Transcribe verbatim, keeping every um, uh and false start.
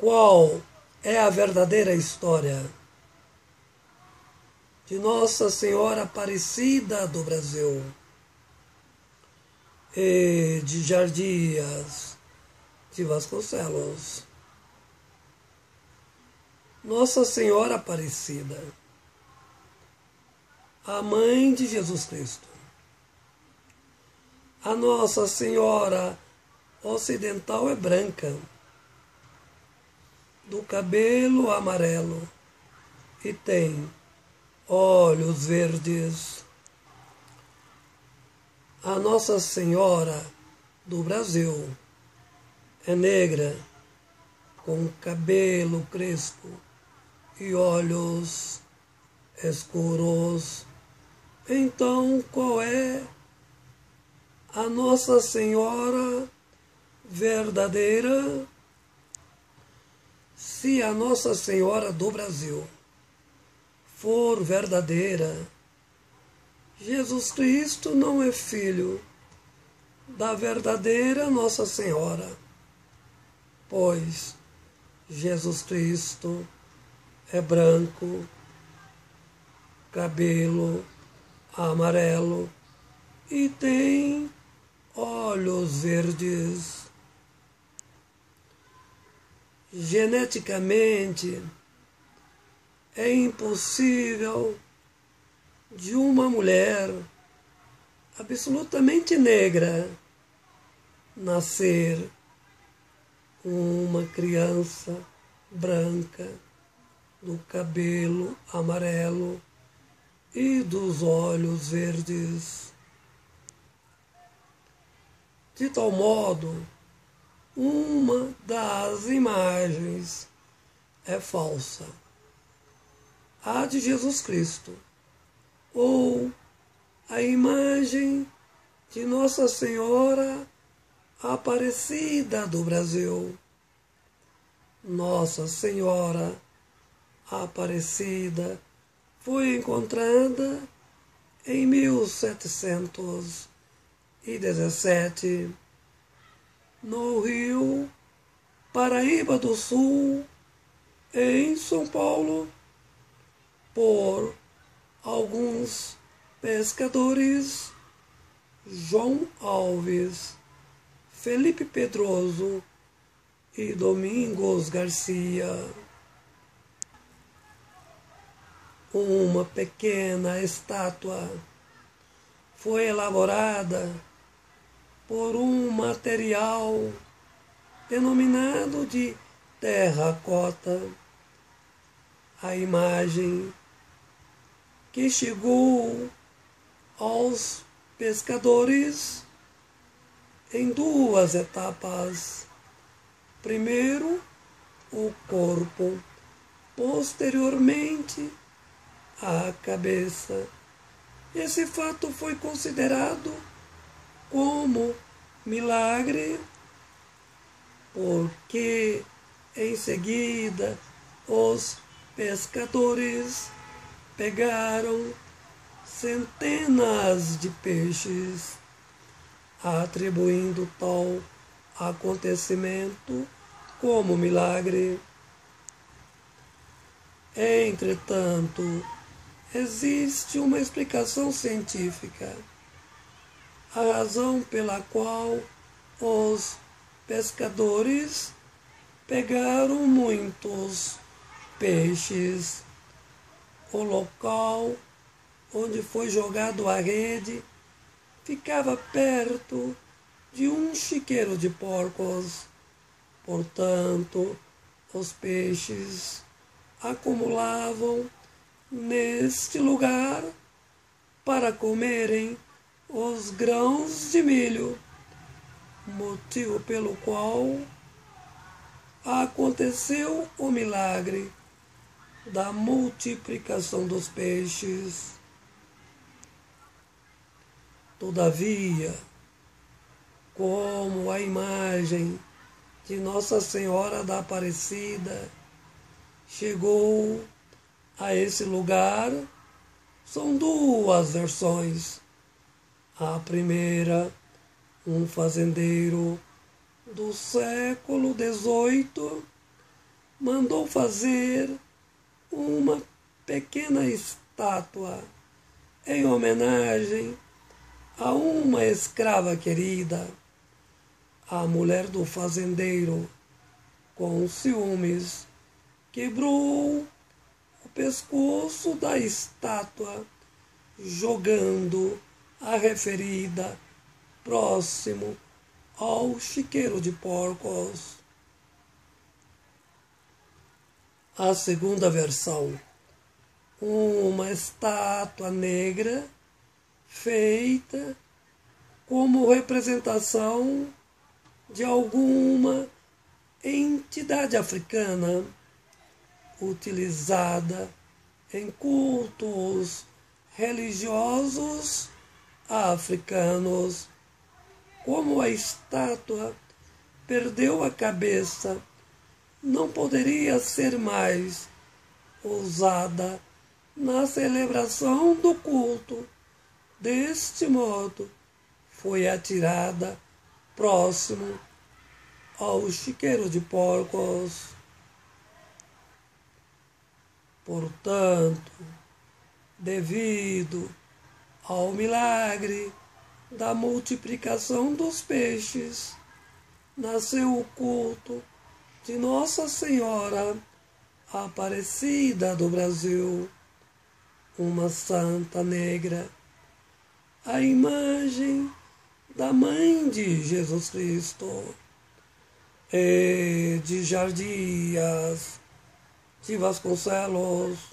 Qual é a verdadeira história de Nossa Senhora Aparecida do Brasil e de Jardias de Vasconcelos? Nossa Senhora Aparecida, a mãe de Jesus Cristo. A Nossa Senhora Ocidental é branca, do cabelo amarelo e tem olhos verdes. A Nossa Senhora do Brasil é negra, com cabelo crespo e olhos escuros. Então, qual é a Nossa Senhora verdadeira? Se a Nossa Senhora do Brasil for verdadeira, Jesus Cristo não é filho da verdadeira Nossa Senhora, pois Jesus Cristo é branco, cabelo amarelo e tem olhos verdes. Geneticamente, é impossível de uma mulher absolutamente negra nascer uma criança branca, do cabelo amarelo e dos olhos verdes. De tal modo, uma das imagens é falsa, a de Jesus Cristo, ou a imagem de Nossa Senhora Aparecida do Brasil. Nossa Senhora Aparecida foi encontrada em mil setecentos e dezessete no Rio Paraíba do Sul, em São Paulo, por alguns pescadores, João Alves, Felipe Pedroso e Domingos Garcia. Uma pequena estátua foi elaborada por um material denominado de terracota. A imagem que chegou aos pescadores em duas etapas. Primeiro, o corpo, posteriormente, a cabeça. Esse fato foi considerado como milagre, porque em seguida os pescadores pegaram centenas de peixes, atribuindo tal acontecimento como milagre. Entretanto, existe uma explicação científica, a razão pela qual os pescadores pegaram muitos peixes. O local onde foi jogado a rede ficava perto de um chiqueiro de porcos. Portanto, os peixes acumulavam neste lugar para comerem os grãos de milho, motivo pelo qual aconteceu o milagre da multiplicação dos peixes. Todavia, como a imagem de Nossa Senhora da Aparecida chegou a esse lugar, são duas versões. A primeira, um fazendeiro do século dezoito mandou fazer uma pequena estátua em homenagem a uma escrava querida. A mulher do fazendeiro, com ciúmes, quebrou o pescoço da estátua, jogando a referida próximo ao chiqueiro de porcos. A segunda versão, uma estátua negra feita como representação de alguma entidade africana utilizada em cultos religiosos africanos. Como a estátua perdeu a cabeça, não poderia ser mais usada na celebração do culto. Deste modo, foi atirada próximo ao chiqueiro de porcos. Portanto, devido ao milagre da multiplicação dos peixes, nasceu o culto de Nossa Senhora Aparecida do Brasil, uma santa negra, a imagem da Mãe de Jesus Cristo, e de Jardias de Vasconcelos.